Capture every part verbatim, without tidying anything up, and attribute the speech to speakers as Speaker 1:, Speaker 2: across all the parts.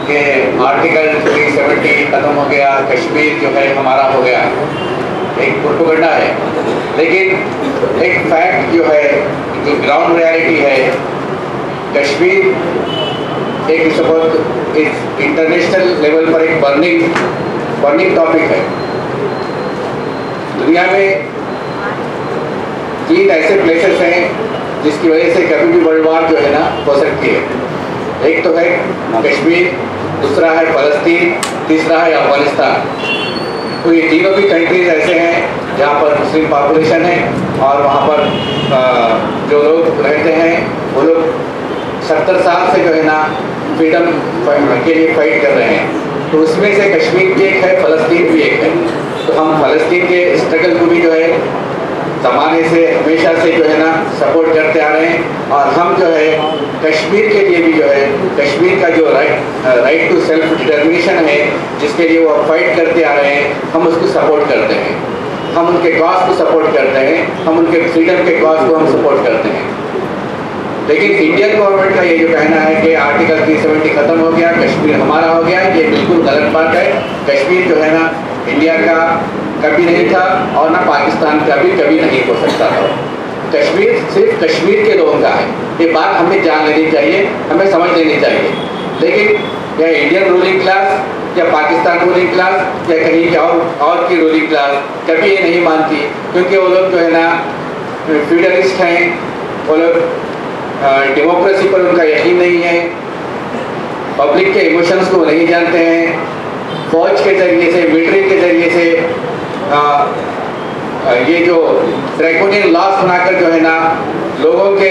Speaker 1: कि आर्टिकल तीन सौ सत्तर खत्म हो गया, कश्मीर जो है हमारा हो गया, एक प्रोपेगेंडा है। लेकिन एक फैक्ट जो है, जो ग्राउंड रियलिटी है, कश्मीर एक बहुत इस इंटरनेशनल लेवल पर एक बर्निंग बर्निंग टॉपिक है। दुनिया में तीन ऐसे प्लेसेस हैं जिसकी वजह से कभी भी वर्ल्ड वार जो है ना हो सकती है। एक तो है कश्मीर, दूसरा है फलस्तीन, तीसरा है अफगानिस्तान। तो ये तीनों भी कंट्रीज ऐसे हैं जहाँ पर मुस्लिम पॉपुलेशन है और वहाँ पर जो लोग रहते हैं वो लोग सत्तर साल से जो है ना फ्रीडम के लिए फाइट कर रहे हैं। तो उसमें से कश्मीर भी एक है, फलस्तीन भी एक है। तो हम फलस्तीन के स्ट्रगल को भी जो है ज़माने से हमेशा से जो है ना सपोर्ट करते आ रहे हैं। और हम जो है कश्मीर के लिए भी जो है कश्मीर का जो right right to self determination है, जिसके लिए वो फाइट करते आ रहे हैं, हम उसको सपोर्ट करते हैं। हम उनके कॉज को सपोर्ट करते हैं, हम उनके फ्रीडम के कॉज को हम सपोर्ट करते हैं। लेकिन इंडियन गवर्नमेंट का ये जो कहना है कि आर्टिकल तीन सौ सत्तर खत्म हो गया, कश्मीर हमारा हो गया, ये बिल्कुल गलत बात है। कश्मीर जो है ना इंडिया का कभी नहीं था और ना पाकिस्तान का भी कभी नहीं हो सकता था। कश्मीर सिर्फ कश्मीर के लोगों का है, ये बात हमें जान लेनी चाहिए, हमें समझ लेनी चाहिए। लेकिन यह इंडियन रूलिंग क्लास या पाकिस्तान रूलिंग क्लास या कहीं की और और की रूलिंग क्लास कभी ये नहीं मानती, क्योंकि वो लोग जो है ना फ्यूडलिस्ट हैं, वो लोग डेमोक्रेसी पर उनका यकीन नहीं है, पब्लिक के इमोशंस को नहीं जानते हैं। फौज के ज़रिए से, मिलिट्री के ज़रिए से आ, आ, ये जो ड्रैकोनियन लॉस बनाकर जो है ना लोगों के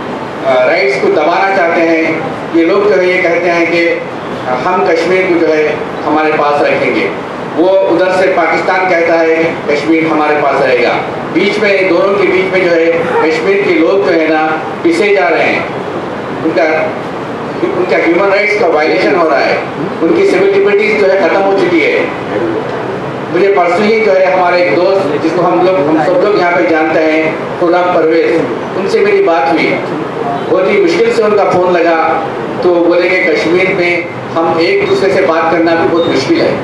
Speaker 1: राइट्स को दबाना चाहते हैं। ये लोग जो है ये कहते हैं कि हम कश्मीर को जो है हमारे पास रखेंगे, वो उधर से पाकिस्तान कहता है कश्मीर हमारे पास रहेगा। बीच में दोनों के बीच में जो है कश्मीर के लोग जो है ना पिसे जा रहे हैं, उनका उनका ह्यूमन राइट्स का वायलेशन हो रहा है, उनकी सिविल लिबर्टीज जो है ख़त्म हो चुकी है। मुझे परसों ही जो है हमारे एक दोस्त जिसको हम लोग हम सब लोग यहाँ पे जानते हैं, गुलाम परवेज, उनसे मेरी बात हुई। बहुत ही मुश्किल से उनका फ़ोन लगा तो बोले कि कश्मीर में हम एक दूसरे से बात करना भी बहुत मुश्किल है।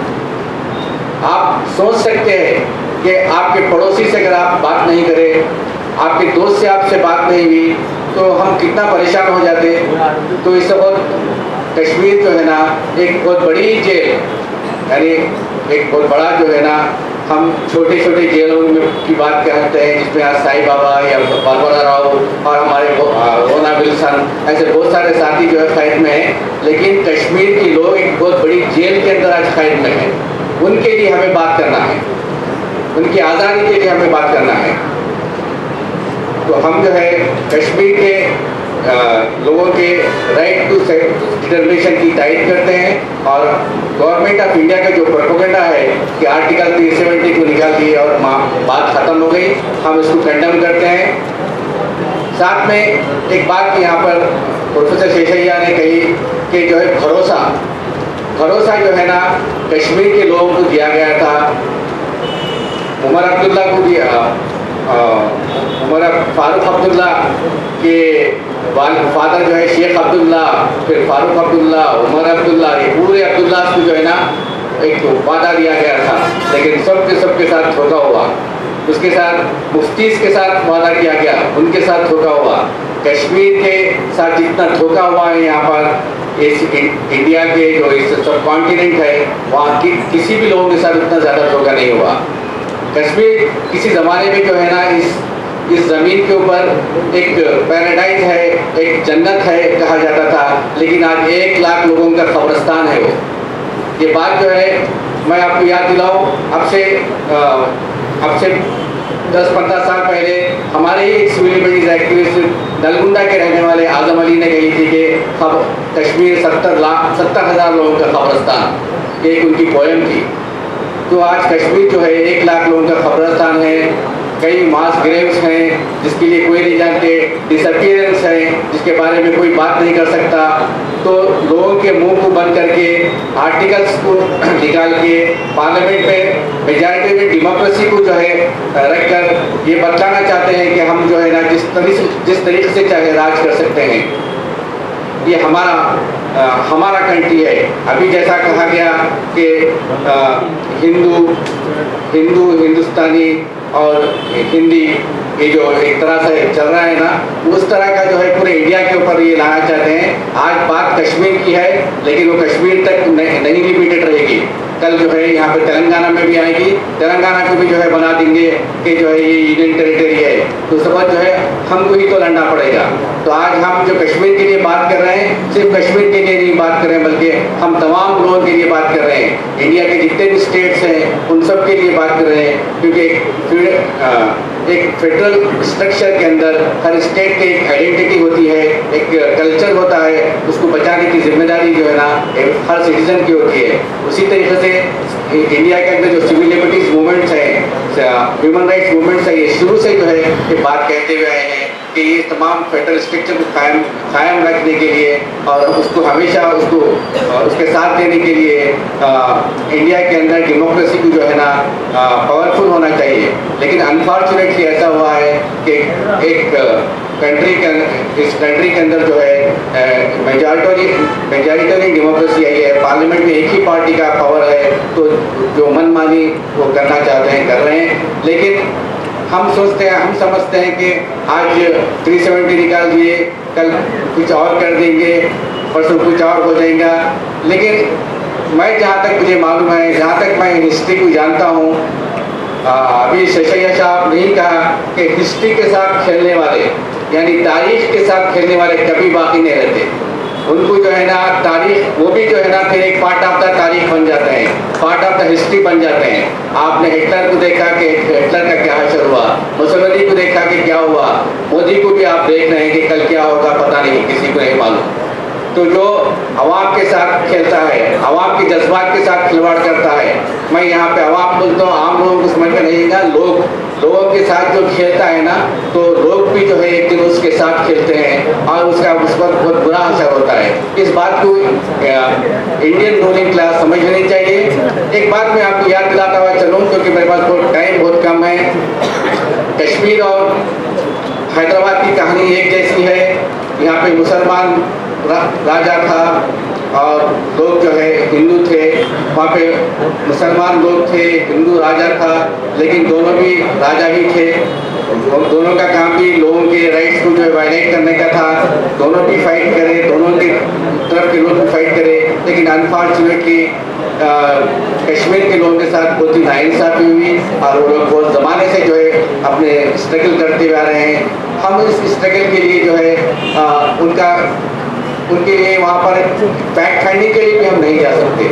Speaker 1: आप सोच सकते हैं कि आपके पड़ोसी से अगर आप बात नहीं करें, आपके दोस्त से आपसे बात नहीं हुई, तो हम कितना परेशान हो जाते। तो इस बहुत कश्मीर जो है ना एक बहुत बड़ी जेल, यानी एक बहुत बड़ा जो है ना, हम छोटे छोटे जेलों में की बात करते हैं जिसमें आज साईं बाबा या बाबा राव और हमारे रोना विल्सन ऐसे बहुत सारे साथी जो है कैद में हैं। लेकिन कश्मीर के लोग एक बहुत बड़ी जेल के अंदर आज कैद में हैं। उनके लिए हमें बात करना है, उनकी आज़ादी के लिए हमें बात करना है। तो हम जो है कश्मीर के आ, लोगों के राइट टू सेल्फ डिटर्मिनेशन की तायद करते हैं। और गवर्नमेंट ऑफ इंडिया का जो प्रोपेगेंडा है कि आर्टिकल तीन सौ सत्तर को निकाल दिए और बात ख़त्म हो गई, हम इसको कंडेम करते हैं। साथ में एक बात यहाँ पर प्रोफेसर शेषैया ने कही कि जो है भरोसा भरोसा जो है ना कश्मीर के लोगों को दिया गया था। उमर अब्दुल्ला को दिया, उमर फारूक अब्दुल्ला के फादर जो है शेख अब्दुल्ला, फिर फारूक अब्दुल्ला, उमर अब्दुल्ला, ये पूरे अब्दुल्ला को जो है ना एक वादा दिया गया था, लेकिन सब के सब के साथ धोखा हुआ। उसके साथ मुफ्तीज़ के साथ वादा किया गया, उनके साथ धोखा हुआ। कश्मीर के साथ जितना धोखा हुआ है यहाँ पर इस इंडिया के जो इस सब कॉन्टिनेंट है वहाँ कि, किसी भी लोगों के साथ उतना ज़्यादा धोखा नहीं हुआ। कश्मीर किसी ज़माने में जो है ना इस इस ज़मीन के ऊपर एक पैराडाइज है, एक जन्नत है कहा जाता था, लेकिन आज एक लाख लोगों का कब्रिस्तान है वो। ये बात जो है मैं आपको याद दिलाऊं, अब से अब से दस पंद्रह साल पहले हमारे ही एक सिविल लिबर्टीज एक्टिविस्ट नलगुंडा के रहने वाले आजम अली ने कही थी कि अब कश्मीर सत्तर लाख सत्तर हज़ार लोगों का कब्रिस्तान, एक उनकी पोएम थी। तो आज कश्मीर जो है एक लाख लोगों का कब्रिस्तान है, कई मास ग्रेव्स हैं जिसके लिए कोई नहीं जानते, डिसअपियरेंस है जिसके बारे में कोई बात नहीं कर सकता। तो लोगों के मुंह को बंद करके आर्टिकल्स को निकाल के पार्लियामेंट में मेजॉरिटी में डेमोक्रेसी को जो है रखकर ये बताना चाहते हैं कि हम जो है ना जिस तरीके से जिस तरीके से चाहे राज कर सकते हैं। ये हमारा आ, हमारा कंट्री है। अभी जैसा कहा गया कि आ, हिंदू हिंदू हिंदुस्तानी और हिंदी ये जो एक तरह से चल रहा है ना, उस तरह का जो है पूरे इंडिया के ऊपर ये लाना चाहते हैं। आज बात कश्मीर की है, लेकिन वो कश्मीर तक नहीं, नहीं लिमिटेड रहेगी। कल जो है यहाँ पे तेलंगाना में भी आएगी, तेलंगाना को भी जो है बना देंगे कि जो है ये यूनियन टेरिटरी है, तो सब जो है हमको ही तो लड़ना पड़ेगा। तो आज हम जो कश्मीर के लिए बात कर रहे हैं, सिर्फ कश्मीर के लिए नहीं बात कर रहे हैं, बल्कि हम तमाम लोगों के लिए बात कर रहे हैं। इंडिया के जितने भी स्टेट्स हैं उन सब के लिए बात कर रहे हैं, क्योंकि एक फेडरल स्ट्रक्चर के अंदर हर स्टेट की एक आइडेंटिटी होती है, एक कल्चर होता है, उसको बचाने की जिम्मेदारी जो है ना हर सिटीजन की होती है। उसी तरीके से इंडिया के अंदर जो सिविल लिबर्टीज मूवमेंट्स हैं, ह्यूमन राइट्स मूवमेंट्स है, ये शुरू से जो है ये बात कहते हुए आए हैं कि ये तमाम फेडरल स्ट्रक्चर को कायम कायम रखने के लिए और उसको हमेशा उसको उसके साथ देने के लिए आ, इंडिया के अंदर डेमोक्रेसी को जो है ना पावरफुल होना चाहिए। लेकिन अनफॉर्चुनेटली ऐसा हुआ है कि एक कंट्री के इस कंट्री के अंदर जो है मेजॉरिटी मेजॉरिटरी डेमोक्रेसी आई है, पार्लियामेंट में एक ही पार्टी का पावर है, तो जो मनमानी वो करना चाहते हैं कर रहे हैं। लेकिन हम सोचते हैं, हम समझते हैं कि आज तीन सौ सत्तर निकाल दिए, कल कुछ और कर देंगे, परसों कुछ और हो जाएगा। लेकिन मैं जहाँ तक मुझे मालूम है, जहाँ तक मैं हिस्ट्री को जानता हूँ, अभी शेषैया साहब ने ही कहा कि हिस्ट्री के साथ खेलने वाले यानी तारीख के साथ खेलने वाले कभी बाकी नहीं रहते। उनको जो है ना तारीख, वो भी जो है ना फिर एक पार्ट ऑफ द तारीख बन जाते हैं, पार्ट ऑफ द हिस्ट्री बन जाते हैं। आपने हिटलर को देखा कि हिटलर का क्या हशर हुआ, मुसलमानी को देखा कि क्या हुआ, मोदी को भी आप देख रहे हैं कि कल क्या होगा पता नहीं, किसी को नहीं मालूम। तो जो अवाम के साथ खेलता है, अवाम के जज्बात के साथ खिलवाड़ करता है, मैं यहाँ पे अवाम बोलता हूँ, आम लोगों को समझ में नहीं आएगा, लोग लोगों के साथ जो खेलता है ना, तो लोग भी जो है एक दिन उसके साथ खेलते हैं और उसका उस पर बहुत बुरा असर होता है। इस बात को इंडियन रूलिंग क्लास समझ लेनी चाहिए। एक बात मैं आपको याद दिलाता हुआ चलूँ, क्योंकि मेरे पास बहुत टाइम बहुत कम है। कश्मीर और हैदराबाद की कहानी एक जैसी है। यहाँ पे मुसलमान रा, राजा था और लोग जो है हिंदू थे, वहाँ पे मुसलमान लोग थे, हिंदू राजा था, लेकिन दोनों भी राजा ही थे। दोनों का काम भी लोगों के राइट्स को जो है वायलेट करने का था। दोनों भी फाइट करे, दोनों की तरफ के लोग भी फाइट करे, लेकिन अनफॉर्चुनेटली कश्मीर के लोगों के साथ बहुत ही नाइंसाफी हुई और वो लोग बहुत ज़माने से जो है अपने स्ट्रगल करते हुए आ रहे हैं। हम इस स्ट्रगल के लिए जो है आ, उनका उनके लिए वहाँ पर फैक्ट फाइंडिंग के लिए भी हम नहीं जा सकते।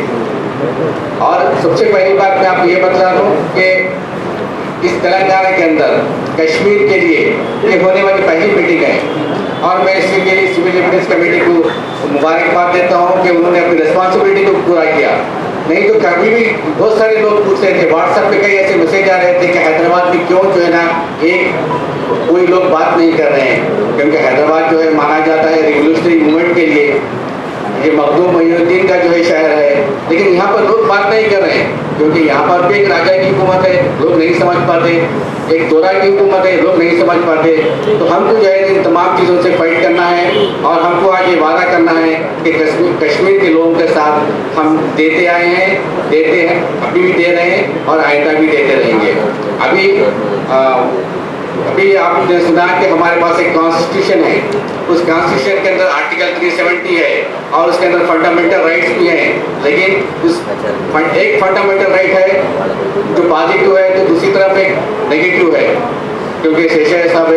Speaker 1: और सबसे पहली बात मैं आपको ये बता दूँ कि इस तेलंगाना के अंदर कश्मीर के लिए ये होने वाली पहली मीटिंग है और मैं इसके लिए सिविल लिबर्टीज कमेटी को मुबारकबाद देता हूँ कि उन्होंने अपनी रिस्पॉन्सिबिलिटी को पूरा किया। नहीं तो कभी भी बहुत सारे लोग पूछ रहे थे, व्हाट्सएप पे कई ऐसे मैसेज आ रहे थे कि हैदराबाद में क्यों जो है ना एक कोई लोग बात नहीं कर रहे हैं, क्योंकि हैदराबाद जो है माना जाता है रिवोल्यूशनरी मूवमेंट के लिए, ये मखदूम मोइनुद्दीन का जो है शहर है। लेकिन यहाँ पर लोग बात नहीं कर रहे हैं, क्योंकि यहाँ पर भी एक राजा की हुकूमत है, लोग नहीं समझ पाते, एक दोरा की हुकूमत है, लोग नहीं समझ पाते। तो हमको जो है इन तमाम चीज़ों से फाइट करना है और हमको आज ये वादा करना है कि कश्मीर कश्मीर के लोगों के साथ हम देते आए हैं, देते हैं, अभी भी दे रहे हैं और आइंदा भी देते रहेंगे। अभी आ, अभी आपने सुना कि हमारे पास एक कॉन्स्टिट्यूशन है, उस कॉन्स्टिट्यूशन के अंदर आर्टिकल तीन सौ सत्तर है और उसके अंदर फंडामेंटल राइट्स भी हैं। लेकिन उस एक फंडामेंटल राइट है जो पॉजिटिव है, तो दूसरी तरफ एक नेगेटिव है। क्योंकि शेषैया साहब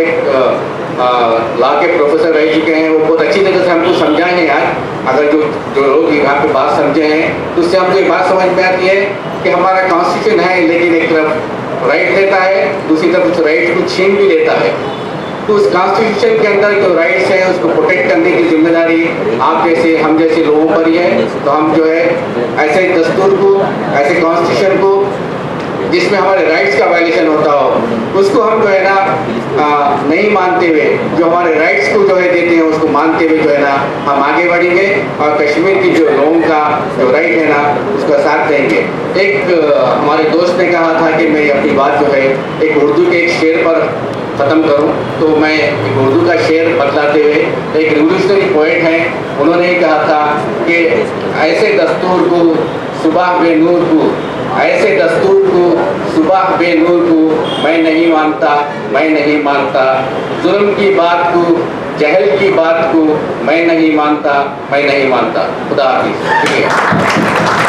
Speaker 1: एक लॉ के प्रोफेसर रह चुके हैं, वो बहुत अच्छी तरह से हमको समझाए हैं। यार अगर जो जो लोग यहाँ पे बात समझे हैं, तो उससे हमको एक बात समझ में आती है कि हमारा कॉन्स्टिट्यूशन है, लेकिन एक तरफ राइट देता है, दूसरी तरफ उस राइट को छीन भी लेता है। तो उस कॉन्स्टिट्यूशन के अंदर जो राइट्स हैं उसको प्रोटेक्ट करने की जिम्मेदारी आप जैसे हम जैसे लोगों पर ही है। तो हम जो है ऐसे दस्तूर को, ऐसे कॉन्स्टिट्यूशन को जिसमें हमारे राइट्स का वायलेशन होता हो, उसको हम जो है ना आ, नहीं मानते हुए, जो हमारे राइट्स को जो है देते हैं उसको मानते हुए जो है ना हम आगे बढ़ेंगे और कश्मीर की जो लोगों का जो राइट है ना उसका साथ देंगे। एक आ, हमारे दोस्त ने कहा था कि मैं अपनी बात जो है एक उर्दू के एक शेर पर ख़त्म करूं तो मैं एक उर्दू का शेर बतलाते हुए, एक रिवोल्यूशनरी पोएट हैं, उन्होंने कहा था कि ऐसे दस्तूर को सुबह बेनूर को, ऐसे दस्तूर को सुबह बेनूर को मैं नहीं मानता, मैं नहीं मानता, जुल्म की बात को, जहल की बात को मैं नहीं मानता, मैं नहीं मानता। खुदा हाफिज़। शुक्रिया।